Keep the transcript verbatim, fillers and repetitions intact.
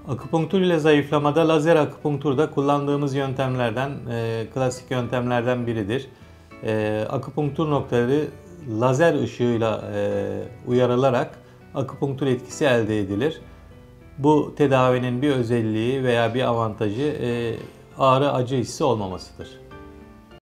Akupunktur ile zayıflamada lazer akupunktur da kullandığımız yöntemlerden, e, klasik yöntemlerden biridir. E, akupunktur noktaları lazer ışığıyla e, uyarılarak akupunktur etkisi elde edilir. Bu tedavinin bir özelliği veya bir avantajı e, ağrı acı hissi olmamasıdır.